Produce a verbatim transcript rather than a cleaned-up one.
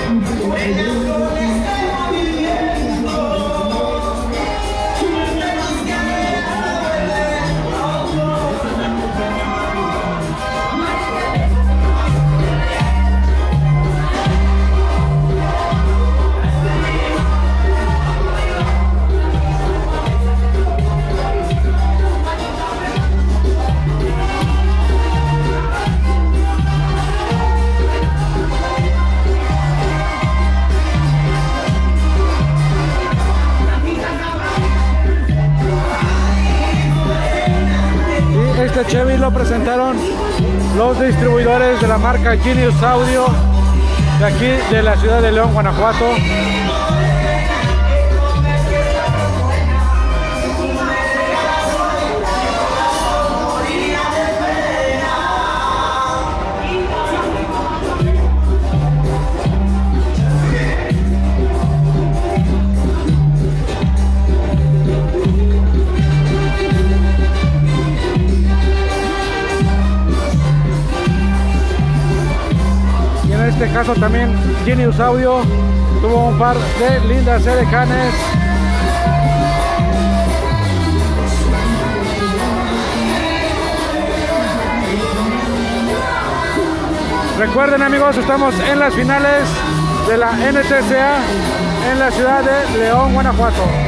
Este Chevy lo presentaron los distribuidores de la marca Genius Audio de aquí de la ciudad de León, Guanajuato. En este caso también Genius Audio tuvo un par de lindas edecanes. Recuerden, amigos, estamos en las finales de la N T C A en la ciudad de León, Guanajuato.